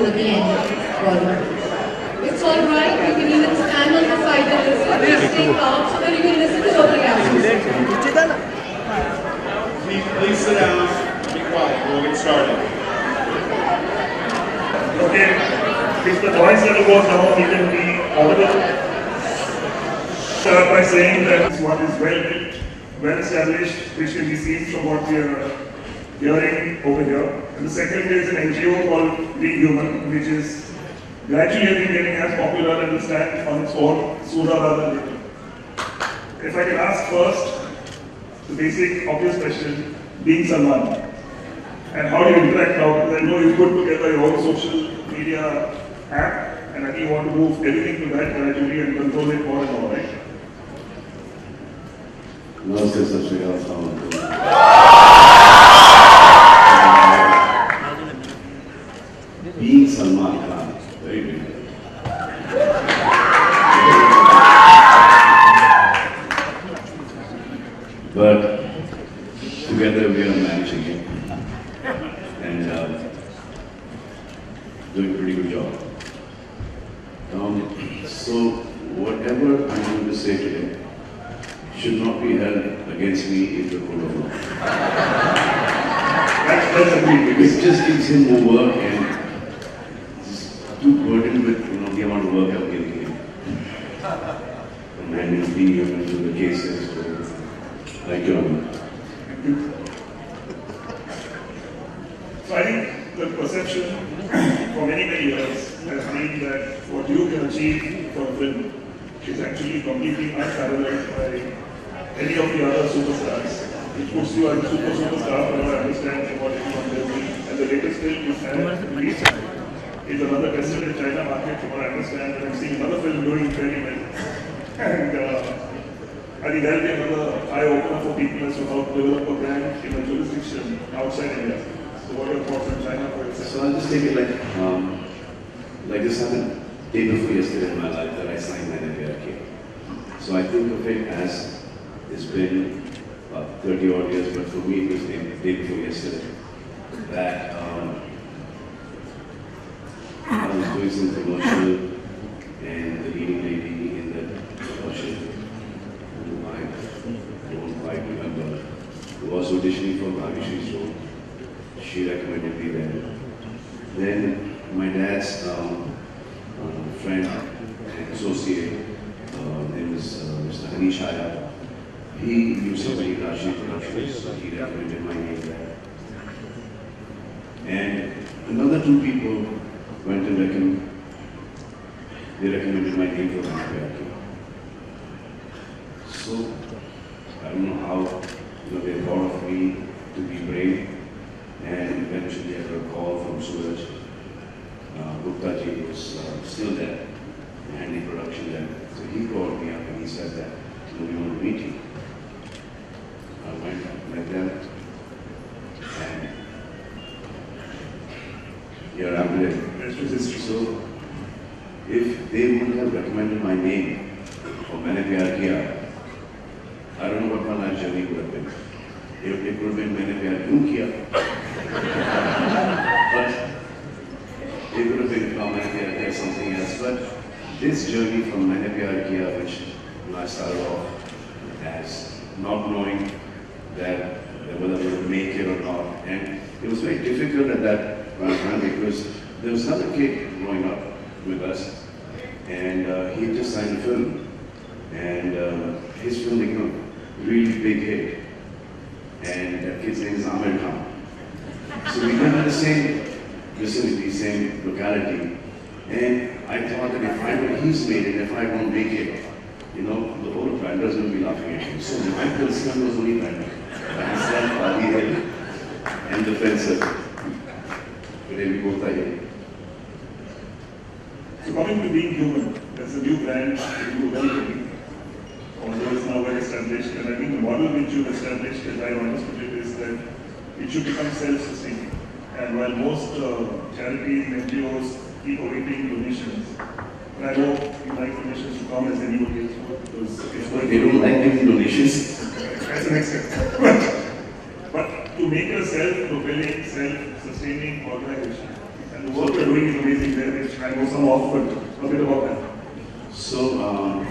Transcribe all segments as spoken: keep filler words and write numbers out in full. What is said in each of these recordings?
at the end. Bollywood. It's all right. You can even stand on the side and listen. Just stay calm so that you can listen to what the answers. Please, please sit down. Be quiet. We'll get started. Okay. If the voice level goes down, you can be audible. Start by saying that this one is well built, well established, which can be seen from what we are hearing over here. And the second is an N G O called Being Human, which is gradually getting as popular and will stand on its own sooner rather than later. If I can ask first, the basic obvious question, being Salman, and how do you interact now? Because I know you put together your own social media app, and I think you want to move everything to that gradually and control it more and more, right? Namaste, Sat Shri Akal, Salman. Being Salman Khan, very difficult. But together we are managing it and uh, doing a pretty good job. Um, so whatever I'm going to say today should not be held against me in the court of law. It just gives him more work and just too burdened with you know, the amount of work I'm giving him. And then he's being given to the cases. So, thank you. So I think the perception for many, many years has been that what you can achieve for a film is actually completely unparalleled by any of the other superstars. It puts you as a super superstar for what I understand from what everyone tells me. And the latest film you have released is another tested in China market from what I understand, and I'm seeing another film doing very well. And uh, I think that will be another eye-opener for people as to how to develop a brand in a jurisdiction outside India. So what are your thoughts on China for example? So I'll just take it like, um, like this happened day before yesterday in my life that I signed my N P R K. So I think of it as it's been uh, thirty odd years, but for me it was the day before yesterday that um, I was doing some commercial and the leading lady in the commercial, who I don't quite remember, who was auditioning for Bhavish's role. She recommended me there. Then my dad's um, uh, friend and associate, uh, name is uh, Mister Hanish Aya. He used to be Rashi Productions, so he recommended my name there. And another two people went and recommended, they recommended my name for my N P R K. So I don't know how you know, they thought of me to be brave. And eventually I got a call from Suraj. Uh, Gupta ji was uh, still there, handling production there. So he called me up and he said that, you know, we want to meet you. I went and met them. And here I'm there. So if they wouldn't have recommended my name for N P R K, I don't know what my life journey would have been. It, it would have been N P R K. But it would have been from N P R K or something else. But this journey from N P R K, which I started off as not knowing that whether we would make it or not. And it was very difficult at that time because there was another kid growing up with us and uh, he just signed a film. And uh, his film became a really big hit. And that kid's name is Amir Khan. So we came in the same vicinity, same locality. And I thought that if I were he's made it, if I won't make it, you know, the whole vendors will be laughing at me. So my first film was only vendor. Myself, Ali Hill, and the fencer. Today we both are here. So coming to Being Human, that's a new brand that you are developing. Although it's now well established, and I think the model which you've established, as I understood it, is that it should become self-sustaining. And while most uh, charities and N G Os keep awaiting donations, and I know you like donations to come as anybody else would, because it's But they don't like giving donations. That's an extent. but, but to make a self-propelling, self-sustaining organization, and the work you're doing is amazing there, which I know some of, but a bit about that. So, um,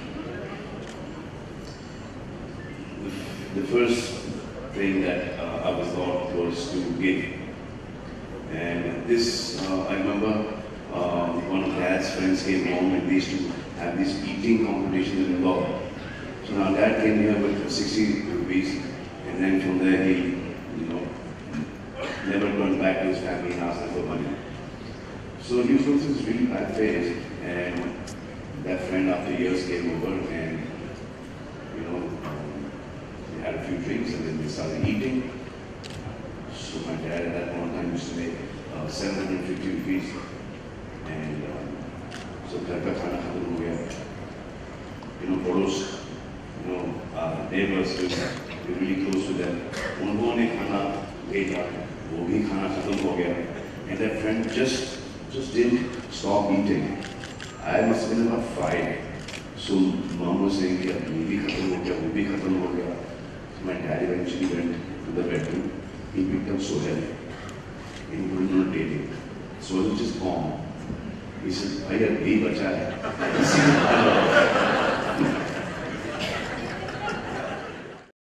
the, the first thing that uh, I was taught was to give. And this, uh, I remember uh, one of Dad's friends came home and they used to have this eating competition in Indore. So now Dad came here with sixty rupees, and then from there he, you know, never turned back to his family and asked them for money. So he was going through this really bad phase, and that friend after years came over and, you know, um, they had a few drinks and then they started eating. So my dad at that point in time used to make uh, seven hundred fifty rupees, and um, so घर का खाना खत्म हो गया. You know, पड़ोस, you know, uh, neighbors, we were really close to them. उन्होंने खाना भेजा, वो भी खाना खत्म हो गया, and that friend just just didn't stop eating. I must have been about five. So mom was saying कि अब ये भी खत्म हो गया, वो भी खत्म हो गया. So my dad eventually went to the bedroom. He became so heavy. He couldn't not take it. So it was just gone. He said, "Bhaiya, यही बचा है."